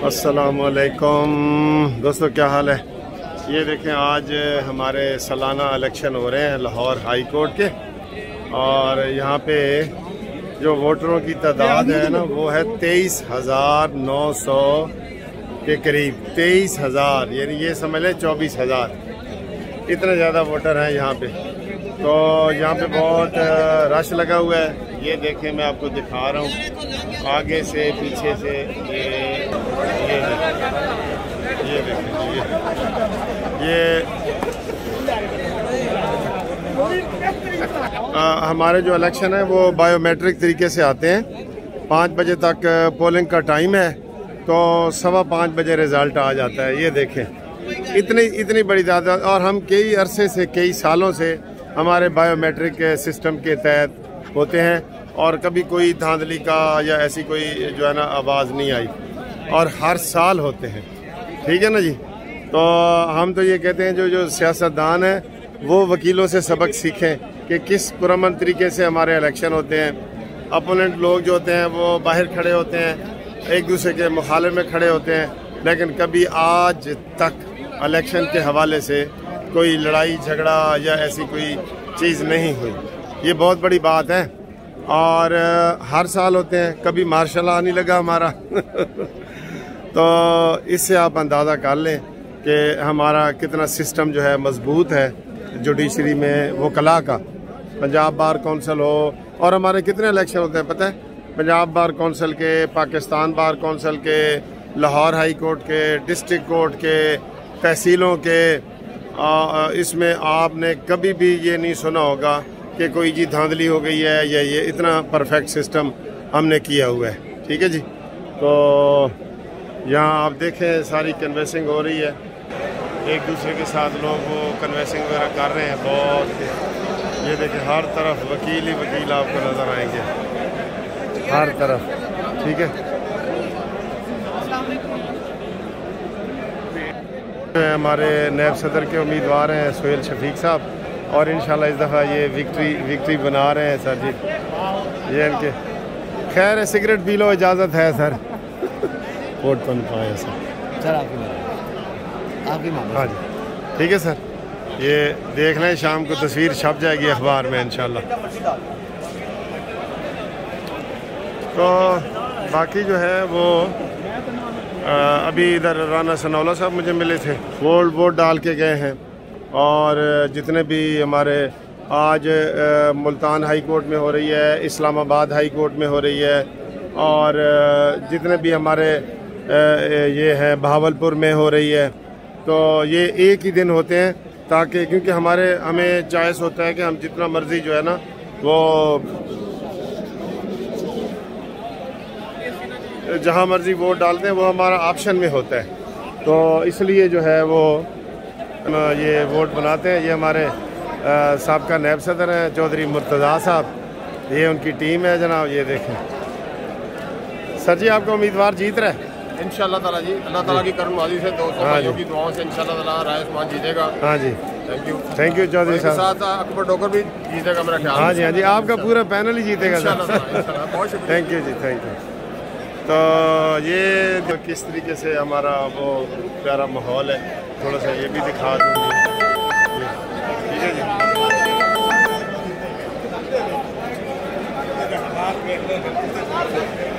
अस्सलामुअलैकुम दोस्तों, क्या हाल है। ये देखें, आज हमारे सालाना इलेक्शन हो रहे हैं लाहौर हाई कोर्ट के, और यहाँ पे जो वोटरों की तादाद है ना वो है 23,900 के करीब। 23,000 यानी ये समझ लें 24,000, इतने ज़्यादा वोटर हैं यहाँ पे। तो यहाँ पे बहुत रश लगा हुआ है। ये देखें, मैं आपको दिखा रहा हूँ आगे से पीछे से। ये देखें, ये हमारे जो इलेक्शन है वो बायोमेट्रिक तरीके से आते हैं। 5 बजे तक पोलिंग का टाइम है, तो 5:15 बजे रिज़ल्ट आ जाता है। ये देखें, इतनी बड़ी तादाद। और हम कई अरसे से, कई सालों से हमारे बायोमेट्रिक सिस्टम के तहत होते हैं, और कभी कोई धांधली का या ऐसी कोई जो है ना आवाज़ नहीं आई, और हर साल होते हैं। ठीक है ना जी। तो हम तो ये कहते हैं जो सियासतदान हैं वो वकीलों से सबक सीखें कि किस पुरअमन तरीके से हमारे इलेक्शन होते हैं। अपोनेंट लोग जो होते हैं वो बाहर खड़े होते हैं, एक दूसरे के मुखालिफ में खड़े होते हैं, लेकिन कभी आज तक इलेक्शन के हवाले से कोई लड़ाई झगड़ा या ऐसी कोई चीज़ नहीं हुई। ये बहुत बड़ी बात है, और हर साल होते हैं। कभी मार्शल लॉ नहीं लगा हमारा तो इससे आप अंदाज़ा कर लें कि हमारा कितना सिस्टम जो है मजबूत है। जुडिशरी में वकला का, पंजाब बार कौंसिल हो, और हमारे कितने इलेक्शन होते हैं पता है। पंजाब बार कौंसिल के, पाकिस्तान बार कौंसिल के, लाहौर हाई कोर्ट के, डिस्ट्रिक्ट कोर्ट के, तहसीलों के। इसमें आपने कभी भी ये नहीं सुना होगा कि कोई जी धांधली हो गई है या ये। इतना परफेक्ट सिस्टम हमने किया हुआ है। ठीक है जी। तो यहाँ आप देखें सारी कन्वेंसिंग हो रही है, एक दूसरे के साथ लोग वो कन्वेंसिंग वगैरह कर रहे हैं बहुत। ये देखें, हर तरफ वकील ही वकील आपको नज़र आएंगे, हर तरफ। ठीक है। हमारे नायब सदर के उम्मीदवार हैं सुहेल शफीक साहब, और इंशाल्लाह इस दफ़ा ये विक्ट्री बना रहे हैं सर जी। ये इनके खैर है, सिगरेट पी लो, इजाज़त है सर। वोट तो नहीं पाए सर आपकी हाँ जी। ठीक है सर, ये देख लें, शाम को तस्वीर छप जाएगी अखबार में इंशाल्लाह। तो बाकी जो है वो अभी इधर राना सनौला साहब मुझे मिले थे, वोट डाल के गए हैं। और जितने भी हमारे आज मुल्तान हाई कोर्ट में हो रही है, इस्लामाबाद हाई कोर्ट में हो रही है, और जितने भी हमारे ये है बहावलपुर में हो रही है, तो ये एक ही दिन होते हैं, ताकि क्योंकि हमें चॉइस होता है कि हम जितना मर्जी जो है ना वो जहाँ मर्जी वोट डालते हैं, वो हमारा ऑप्शन में होता है। तो इसलिए जो है वो ये वोट बनाते हैं। ये हमारे साबका नायब सदर हैं चौधरी मुर्तज़ा साहब, ये उनकी टीम है जनाब। ये देखें सर जी, आपका उम्मीदवार जीत रहा है इंशाअल्लाह ताला जी। अल्लाह ताला की करमवादी से 200 भाइयों की दुआओं से इंशाअल्लाह ताला राय उस्मान जीतेगा। हाँ जी, थैंक यू चौधरी साहब। साथ अकबर डोकर भी जीतेगा मेरा ख्याल। हाँ जी, हाँ जी, आपका पूरा पैनल ही जीतेगा सर। बहुत शुक्रिया, थैंक यू जी, थैंक यू। तो ये किस तरीके से हमारा वो प्यारा माहौल है, थोड़ा सा ये भी दिखा दूँगी। ठीक है जी।